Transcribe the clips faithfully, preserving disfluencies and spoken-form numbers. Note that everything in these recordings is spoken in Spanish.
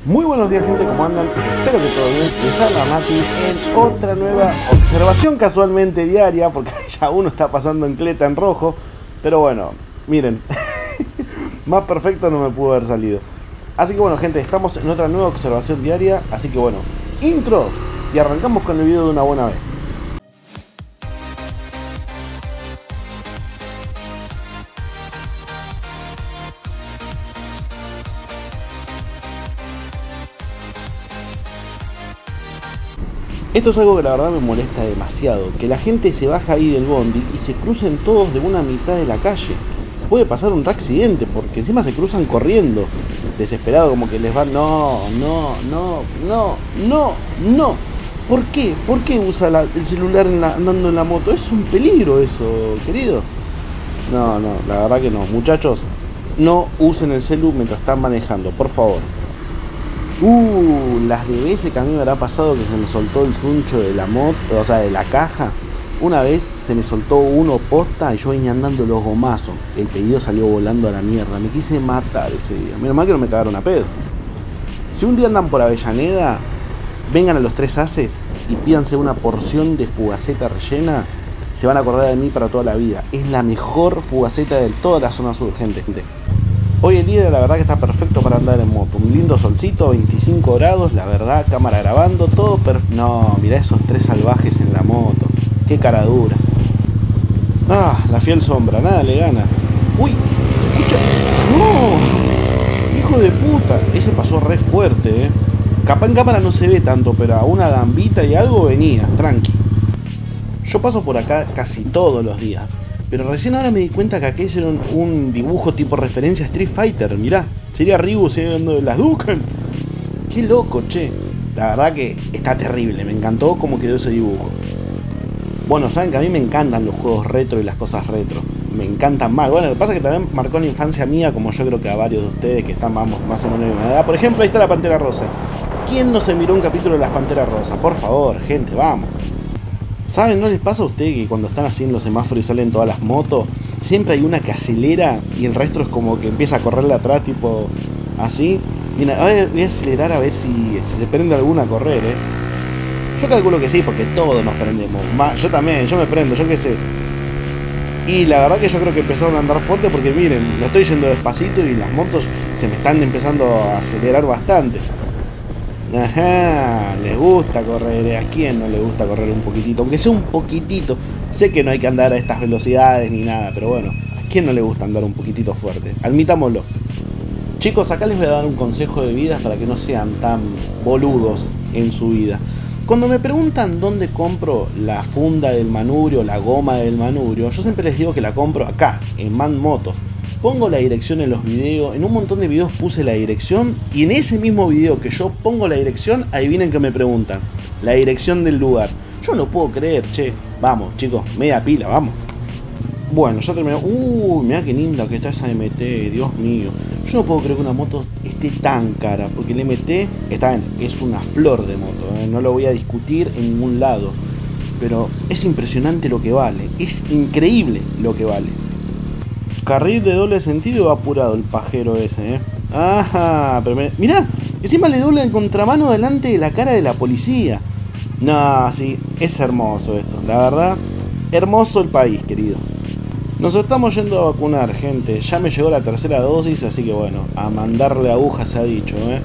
Muy buenos días, gente, ¿cómo andan? Espero que todo bien. Les habla Mati en otra nueva observación casualmente diaria, porque ya uno está pasando en cleta en rojo. Pero bueno, miren, más perfecto no me pudo haber salido. Así que bueno, gente, estamos en otra nueva observación diaria. Así que bueno, intro y arrancamos con el video de una buena vez. Esto es algo que la verdad me molesta demasiado, que la gente se baja ahí del bondi y se crucen todos de una mitad de la calle. Puede pasar un accidente porque encima se cruzan corriendo, desesperado, como que les va, no, no, no, no, no, no. ¿Por qué? ¿Por qué usa la, el celular en la, andando en la moto? Es un peligro eso, querido. No, no, la verdad que no. Muchachos, no usen el celu mientras están manejando, por favor. Uh, las de veces que a mí me habrá pasado que se me soltó el suncho de la moto, o sea, de la caja. Una vez se me soltó uno posta y yo venía andando los gomazos. El pedido salió volando a la mierda. Me quise matar ese día. Menos mal que no me cagaron a pedo. Si un día andan por Avellaneda, vengan a los Tres Haces y pídanse una porción de fugaceta rellena. Se van a acordar de mí para toda la vida. Es la mejor fugaceta de toda la zona sur, gente. Hoy el día la verdad que está perfecto para andar en moto. Un lindo solcito, veinticinco grados, la verdad, cámara grabando, todo perfecto. No, mirá esos tres salvajes en la moto. Qué cara dura. Ah, la fiel sombra, nada le gana. Uy, escucha. No, hijo de puta. Ese pasó re fuerte, eh. Capaz en cámara no se ve tanto, pero a una gambita y algo venía, tranqui. Yo paso por acá casi todos los días. Pero recién ahora me di cuenta que aquello era un, un dibujo tipo referencia a Street Fighter. Mirá, sería Ryu siendo de las Duken. Qué loco, che. La verdad que está terrible, me encantó cómo quedó ese dibujo. Bueno, saben que a mí me encantan los juegos retro y las cosas retro. Me encantan mal. Bueno, lo que pasa es que también marcó la infancia mía, como yo creo que a varios de ustedes que están vamos, más o menos de mi edad. Por ejemplo, ahí está la Pantera Rosa. ¿Quién no se miró un capítulo de las Panteras Rosas? Por favor, gente, vamos. ¿Saben? ¿No les pasa a ustedes que cuando están haciendo los semáforos y salen todas las motos, siempre hay una que acelera y el resto es como que empieza a correrle atrás, tipo así? Mira, ahora voy a acelerar a ver si, si se prende alguna a correr, ¿eh? Yo calculo que sí, porque todos nos prendemos. Yo también, yo me prendo, yo qué sé. Y la verdad que yo creo que empezaron a andar fuerte porque miren, lo estoy yendo despacito y las motos se me están empezando a acelerar bastante. Ajá, les gusta correr, ¿a quién no le gusta correr un poquitito? Aunque sea un poquitito, sé que no hay que andar a estas velocidades ni nada, pero bueno, ¿a quién no le gusta andar un poquitito fuerte? Admitámoslo. Chicos, acá les voy a dar un consejo de vida para que no sean tan boludos en su vida. Cuando me preguntan dónde compro la funda del manubrio, la goma del manubrio, yo siempre les digo que la compro acá, en Man Moto. Pongo la dirección en los videos, en un montón de videos puse la dirección y en ese mismo video que yo pongo la dirección, adivinen que me preguntan, la dirección del lugar. Yo no puedo creer, che, vamos chicos, media pila, vamos. Bueno, ya terminó. Uy, mirá qué linda que está esa M T, Dios mío. Yo no puedo creer que una moto esté tan cara, porque el M T, está bien, es una flor de moto, ¿eh? No lo voy a discutir en ningún lado, pero es impresionante lo que vale, es increíble lo que vale. Carril de doble sentido apurado el pajero ese, eh. Ajá, pero me... mirá, encima le dobla en contramano delante de la cara de la policía. No, sí, es hermoso esto, la verdad, hermoso el país, querido. Nos estamos yendo a vacunar, gente. Ya me llegó la tercera dosis, así que bueno, a mandarle agujas se ha dicho, eh.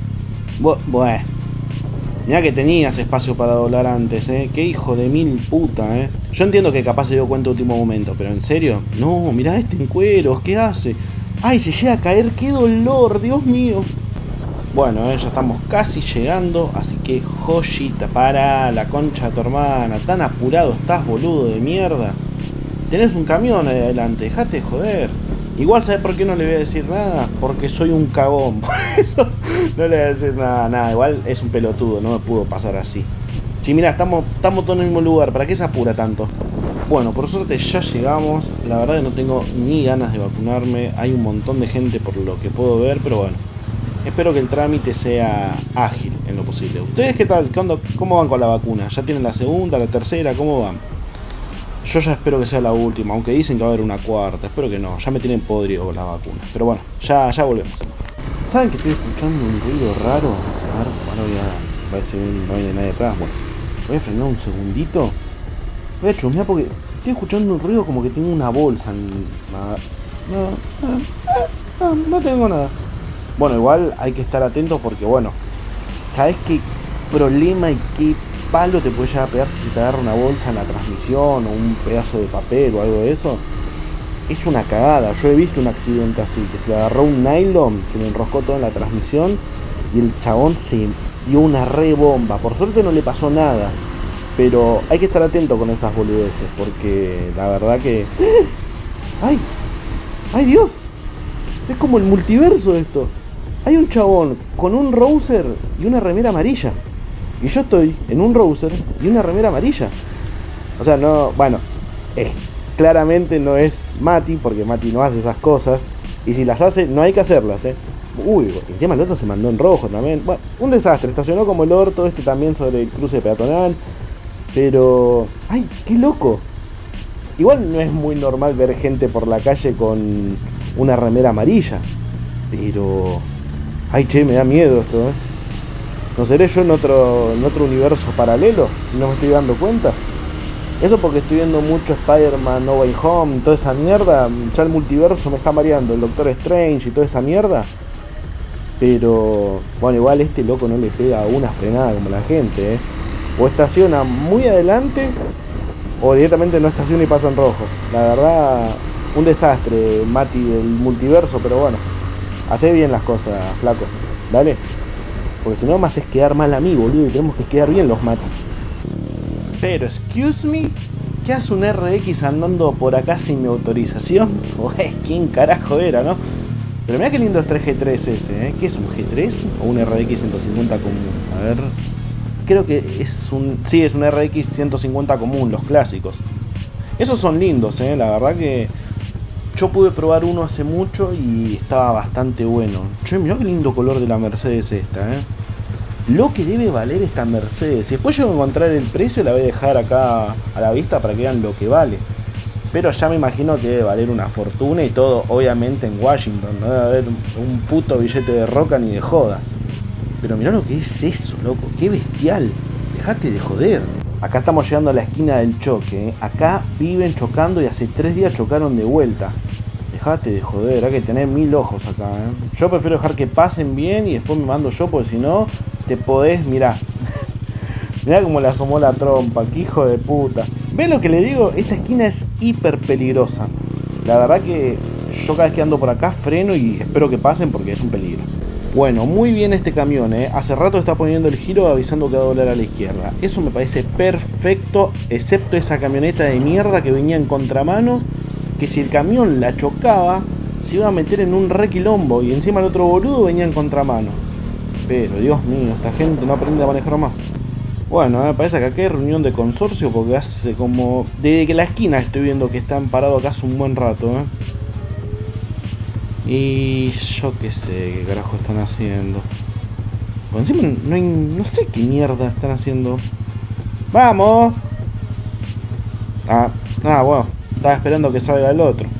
Bueno, mirá que tenías espacio para doblar antes, eh. Qué hijo de mil puta, eh. Yo entiendo que capaz se dio cuenta último momento, pero ¿en serio? No, mirá este en cueros, ¿qué hace? Ay, se llega a caer, qué dolor, Dios mío. Bueno, eh, ya estamos casi llegando, así que joyita, para la concha de tu hermana. Tan apurado estás, boludo de mierda. Tenés un camión ahí adelante, dejate de joder. Igual, ¿sabes por qué no le voy a decir nada? Porque soy un cagón, por eso no le voy a decir nada, nada. Igual es un pelotudo, no me pudo pasar así. Sí, mira, estamos, estamos todos en el mismo lugar, ¿para qué se apura tanto? Bueno, por suerte ya llegamos, la verdad que no tengo ni ganas de vacunarme, hay un montón de gente por lo que puedo ver, pero bueno, espero que el trámite sea ágil en lo posible. ¿Ustedes qué tal? ¿Qué onda? ¿Cómo van con la vacuna? ¿Ya tienen la segunda, la tercera? ¿Cómo van? Yo ya espero que sea la última, aunque dicen que va a haber una cuarta, espero que no, ya me tienen podrido con las vacunas, pero bueno, ya, ya volvemos. ¿Saben que estoy escuchando un ruido raro? A ver, ahora voy a... parece que no viene nadie atrás. Bueno, voy a frenar un segundito. Voy a chusmear porque estoy escuchando un ruido como que tengo una bolsa en... No, no, no, no, no tengo nada. Bueno, igual hay que estar atentos porque, bueno, ¿sabes qué problema y qué palo te puede llegar a pegar si te agarra una bolsa en la transmisión o un pedazo de papel o algo de eso? Es una cagada. Yo he visto un accidente así, que se le agarró un nylon, se le enroscó todo en la transmisión y el chabón se dio una re bomba. Por suerte no le pasó nada, pero hay que estar atento con esas boludeces porque la verdad que... ¡Ay! ¡Ay, Dios! Es como el multiverso esto. Hay un chabón con un Rouser y una remera amarilla. Y yo estoy en un Rouser y una remera amarilla. O sea, no... Bueno, eh, claramente no es Mati, porque Mati no hace esas cosas. Y si las hace, no hay que hacerlas, ¿eh? Uy, encima el otro se mandó en rojo también. Bueno, un desastre. Estacionó como el orto este también sobre el cruce peatonal. Pero... ¡Ay, qué loco! Igual no es muy normal ver gente por la calle con una remera amarilla. Pero... Ay, che, me da miedo esto, ¿eh? ¿No seré yo en otro, en otro universo paralelo? ¿No me estoy dando cuenta? Eso porque estoy viendo mucho Spider-Man, No Way Home, toda esa mierda. Ya el multiverso me está mareando, el Doctor Strange y toda esa mierda. Pero... Bueno, igual este loco no le pega una frenada como la gente, ¿eh? O estaciona muy adelante... O directamente no estaciona y pasa en rojo. La verdad, un desastre, Mati, del multiverso, pero bueno. Hacé bien las cosas, flaco. Dale. Porque si no me haces quedar mal a mí, boludo. Y tenemos que quedar bien los Mati. Pero, excuse me, ¿qué hace un R X andando por acá sin mi autorización? Ué, ¿quién carajo era, no? Pero mirá qué lindo es tres G tres ese, ¿eh? ¿Qué es un G tres? ¿O un R X ciento cincuenta común? A ver... Creo que es un... Sí, es un R X ciento cincuenta común, los clásicos. Esos son lindos, ¿eh? La verdad que... Yo pude probar uno hace mucho y estaba bastante bueno. Che, mirá qué lindo color de la Mercedes esta, ¿eh? Lo que debe valer esta Mercedes. Si después llego a encontrar el precio, la voy a dejar acá a la vista para que vean lo que vale. Pero ya me imagino que debe valer una fortuna y todo, obviamente en Washington. No debe haber un puto billete de roca ni de joda. Pero mirá lo que es eso, loco. ¡Qué bestial! Dejate de joder. Acá estamos llegando a la esquina del choque, ¿eh? Acá viven chocando y hace tres días chocaron de vuelta. Dejate de joder, hay que tener mil ojos acá, ¿eh? Yo prefiero dejar que pasen bien y después me mando yo, porque si no, te podés... Mirá. Mirá cómo le asomó la trompa, qué hijo de puta. ¿Ven lo que le digo? Esta esquina es hiper peligrosa. La verdad que yo cada vez que ando por acá freno y espero que pasen porque es un peligro. Bueno, muy bien este camión, ¿eh? Hace rato está poniendo el giro avisando que va a doblar a la izquierda. Eso me parece perfecto, excepto esa camioneta de mierda que venía en contramano, que si el camión la chocaba, se iba a meter en un requilombo y encima el otro boludo venía en contramano. Pero, Dios mío, esta gente no aprende a manejar más. Bueno, me parece que acá hay reunión de consorcio porque hace como... Desde que la esquina estoy viendo que están parados acá hace un buen rato, ¿eh? Y yo qué sé qué carajo están haciendo. Por encima no hay, no sé qué mierda están haciendo. ¡Vamos! Ah, ah, bueno, estaba esperando que salga el otro.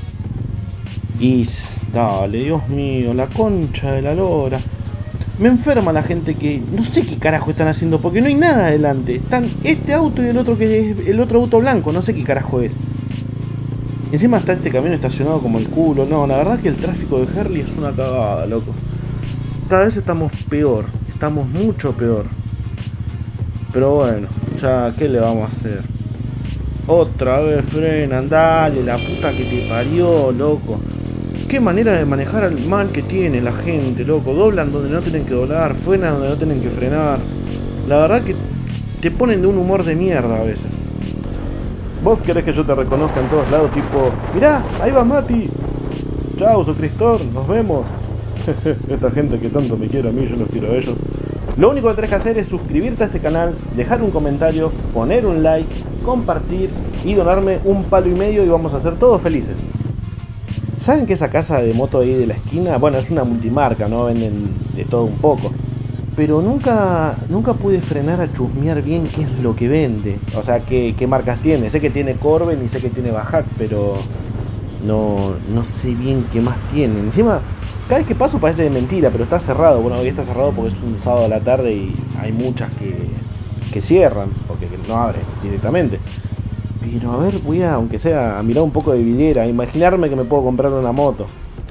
Y dale, Dios mío, la concha de la lora. Me enferma la gente que no sé qué carajo están haciendo porque no hay nada adelante. Están este auto y el otro que es el otro auto blanco, no sé qué carajo es. Encima está este camión estacionado como el culo. No, la verdad que el tráfico de Herli es una cagada, loco. Cada vez estamos peor. Estamos mucho peor. Pero bueno, ya, ¿qué le vamos a hacer? Otra vez frenan, dale, la puta que te parió, loco. Qué manera de manejar el mal que tiene la gente, loco. Doblan donde no tienen que doblar, frenan donde no tienen que frenar. La verdad que te ponen de un humor de mierda a veces. ¿Vos querés que yo te reconozca en todos lados? Tipo, mirá, ahí va Mati. Chao, suscriptor, nos vemos. Esta gente que tanto me quiere a mí, yo los quiero a ellos. Lo único que tenés que hacer es suscribirte a este canal, dejar un comentario, poner un like, compartir y donarme un palo y medio y vamos a ser todos felices. ¿Saben que esa casa de moto ahí de la esquina? Bueno, es una multimarca, ¿no? Venden de todo un poco. Pero nunca, nunca pude frenar a chusmear bien qué es lo que vende. O sea, qué, qué marcas tiene. Sé que tiene Corben y sé que tiene Bajac, pero no, no sé bien qué más tiene. Encima, Cada vez que paso parece de mentira, pero está cerrado. Bueno, hoy está cerrado porque es un sábado a la tarde y hay muchas que, que cierran, porque no abren directamente. Pero a ver, voy a, aunque sea, a mirar un poco de vidriera, a imaginarme que me puedo comprar una moto.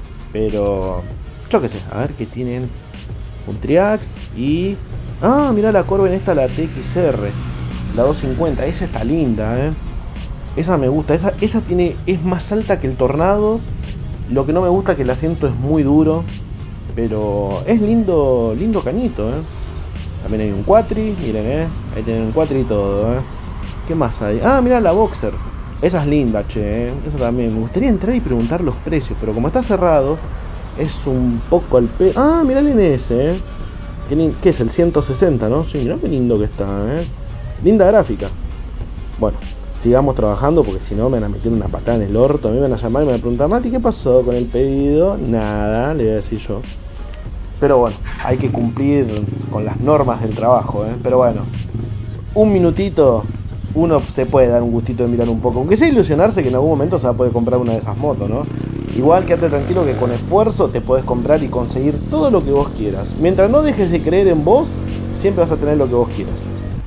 Pero, yo qué sé, a ver qué tienen. Un Triax y... Ah, mirá la Corben esta, la T X R. La doscientos cincuenta, esa está linda, eh. Esa me gusta, esa, esa tiene, es más alta que el Tornado. Lo que no me gusta es que el asiento es muy duro. Pero es lindo, lindo cañito, eh. También hay un Quattri, miren, eh. Ahí tienen un Quattri y todo, eh. ¿Qué más hay? Ah, mirá la Boxer. Esa es linda, che, eh. Esa también. Me gustaría entrar y preguntar los precios, pero como está cerrado, es un poco al pe... Ah, mirá el N S, eh. ¿Qué es? El ciento sesenta, ¿no? Sí, mirá qué lindo que está, eh. Linda gráfica. Bueno, sigamos trabajando porque si no me van a meter una patada en el orto. A mí me van a llamar y me van a preguntar, Mati, ¿qué pasó con el pedido? Nada, le voy a decir yo. Pero bueno, hay que cumplir con las normas del trabajo, ¿eh? Pero bueno, un minutito, uno se puede dar un gustito de mirar un poco. Aunque sea ilusionarse que en algún momento se va a poder comprar una de esas motos, ¿no? Igual quédate tranquilo que con esfuerzo te podés comprar y conseguir todo lo que vos quieras. Mientras no dejes de creer en vos, siempre vas a tener lo que vos quieras.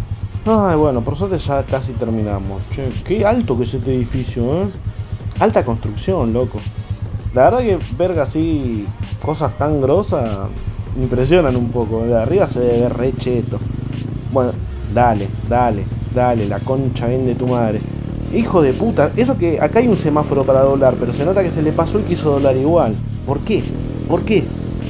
Ay, bueno, por suerte ya casi terminamos. Che, qué alto que es este edificio, ¿eh? Alta construcción, loco. La verdad que verga así, cosas tan grosas, impresionan un poco. De arriba se ve re cheto. Bueno, dale, dale, dale, la concha vende tu madre. Hijo de puta, eso que acá hay un semáforo para doblar, pero se nota que se le pasó y quiso doblar igual. ¿Por qué? ¿Por qué?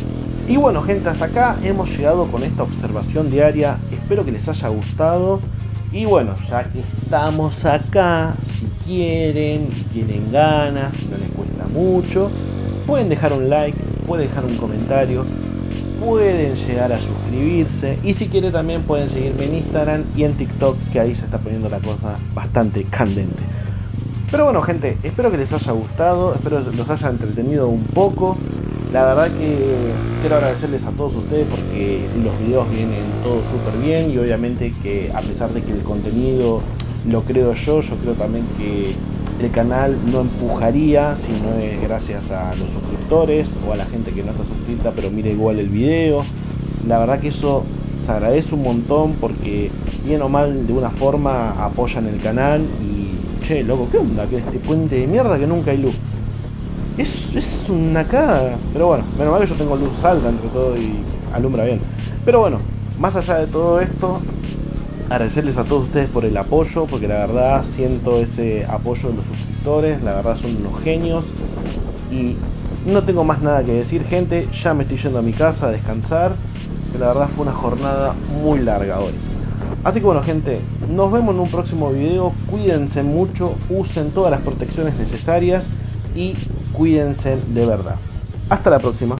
Y bueno, gente, hasta acá hemos llegado con esta observación diaria. Espero que les haya gustado. Y bueno, ya que estamos acá, si quieren y tienen ganas, si no les cuesta mucho, pueden dejar un like, pueden dejar un comentario, pueden llegar a suscribirse. Y si quieren también pueden seguirme en Instagram y en TikTok, que ahí se está poniendo la cosa bastante candente. Pero bueno, gente, espero que les haya gustado, espero que los haya entretenido un poco. La verdad que quiero agradecerles a todos ustedes porque los videos vienen todos súper bien y obviamente que a pesar de que el contenido lo creo yo, yo creo también que el canal no empujaría si no es gracias a los suscriptores o a la gente que no está suscrita pero mira igual el video. La verdad que eso se agradece un montón porque bien o mal de una forma apoyan el canal y che, loco, ¿qué onda? Que este puente de mierda que nunca hay luz. Es, es una cagada, pero bueno, menos mal que yo tengo luz alta entre todo y alumbra bien. Pero bueno, más allá de todo esto, agradecerles a todos ustedes por el apoyo, porque la verdad siento ese apoyo de los suscriptores, la verdad son unos genios. Y no tengo más nada que decir, gente, ya me estoy yendo a mi casa a descansar, que la verdad fue una jornada muy larga hoy. Así que bueno, gente, nos vemos en un próximo video, cuídense mucho, usen todas las protecciones necesarias y cuídense de verdad. Hasta la próxima.